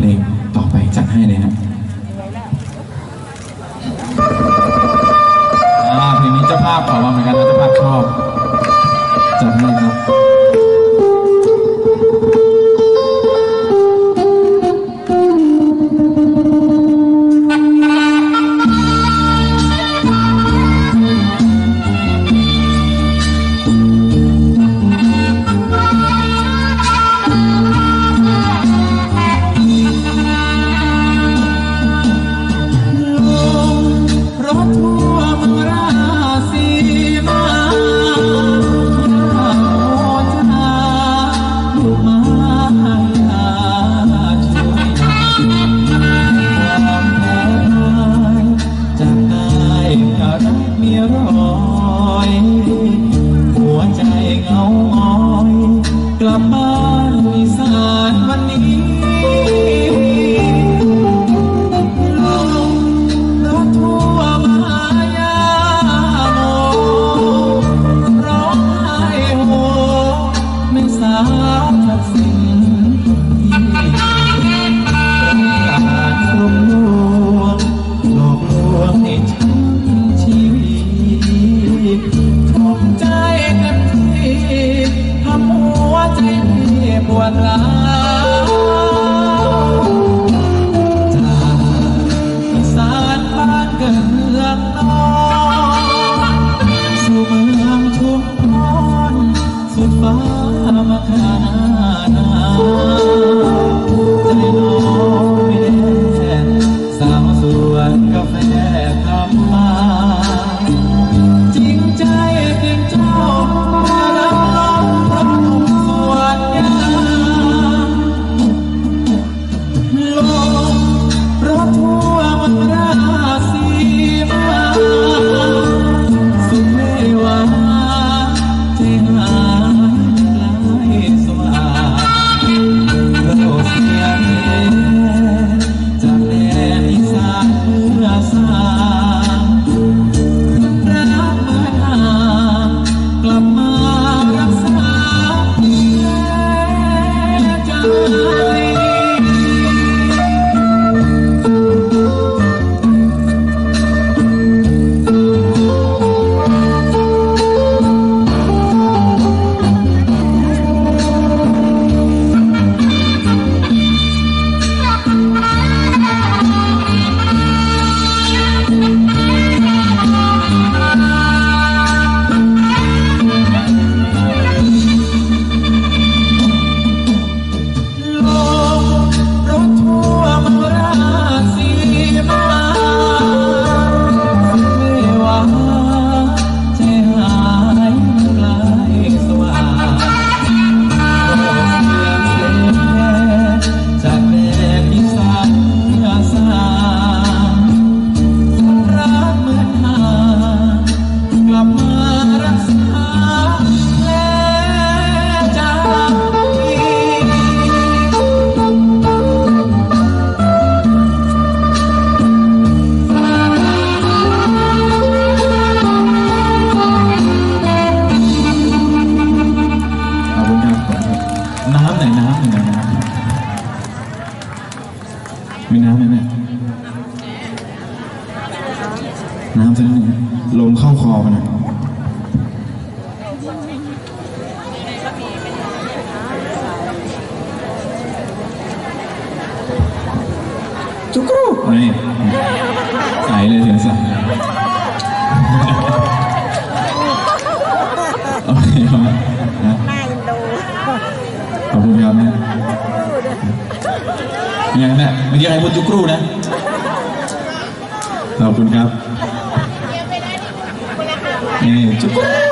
ลงต่อไปจัดให้เลยนะเพลงนี้เจ้าภาพขอมาเหมือนกันนะเจ้าภาพชอบจัดให้ครับกลับบ้านอีสานวันนี้ลงรถทั่วมายาโมร้องไห้โฮไม่สาวทักษิณประกาศกลุ่มลวงหลอกลวงให้ฉันชีวิตทุกใจเต็มที่ทำหัวใจปวดร้าวจากอีสานบ้านเกิดเมืองนอนสู่เมืองชุมพรสุดฟ้ามครานาใจน้องไม่แน่สาวสวนกาแฟทำมาจริงใจเป็นเจ้ารับน้องรับหนุ่มสวนยางลงรถทั่วมันราศีมาสุดเมวาใจหายสว่างโลกเสียเทจากแดนอีสานเมื่อสางรักเมื่อหากลับมารักษาใจน้ำไหนน้ำไหนน้ำมีน้ำไหมเนี่ยน้ำสักนิดลมเข้าคอมันนะจุกรูนี่ใส่เลยเสียงสั่นโอเคครับนะขอบคุณครับเนี่ยอย่างนั้นเมื่อกี้ใครพูดจุกรูนะขอบคุณครับนี่จุกรู